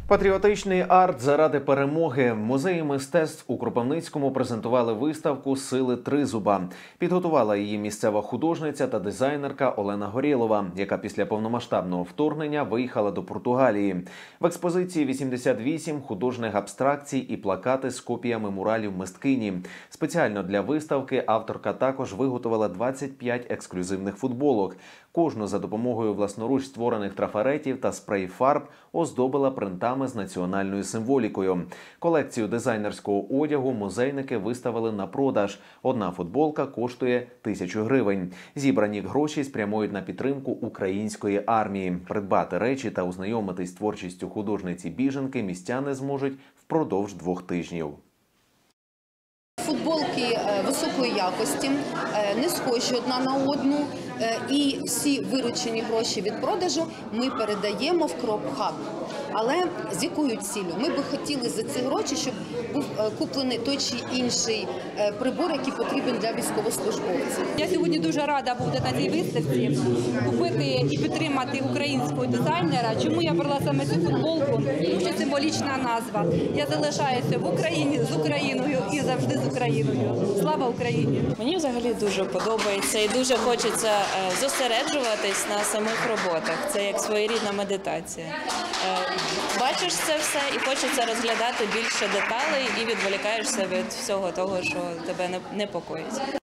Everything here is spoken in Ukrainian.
Патріотичний арт заради перемоги. В Музеї мистецтв у Кропивницькому презентували виставку «Сили Тризуба». Підготувала її місцева художниця та дизайнерка Олена Горєлова, яка після повномасштабного вторгнення виїхала до Португалії. В експозиції 88 художніх абстракцій і плакати з копіями муралів мисткині. Спеціально для виставки авторка також виготовила 25 ексклюзивних футболок. Кожну за допомогою власноруч створених трафаретів та спрей-фарб оздобила принтами з національною символікою. Колекцію дизайнерського одягу музейники виставили на продаж. Одна футболка коштує 1000 гривень. Зібрані гроші спрямують на підтримку української армії. Придбати речі та ознайомитись з творчістю художниці-біженки містяни зможуть впродовж 2 тижнів. Футболки високої якості, не схожі одна на одну, і всі виручені гроші від продажу ми передаємо в Кроп-хаб. Але з якою ціллю? Ми би хотіли за ці гроші, щоб був куплений той чи інший прибор, який потрібен для військовослужбовців. Я сьогодні дуже рада бути на цій виставці, купити і підтримати українського дизайнера. Чому я брала саме цю футболку? Це символічна назва. Я залишаюся в Україні з Україною і завжди з Україною. Слава Україні! Мені взагалі дуже подобається і дуже хочеться зосереджуватись на самих роботах. Це як своєрідна медитація. Бачиш це все і хочеться розглядати більше деталей і відволікаєшся від всього того, що тебе непокоїть.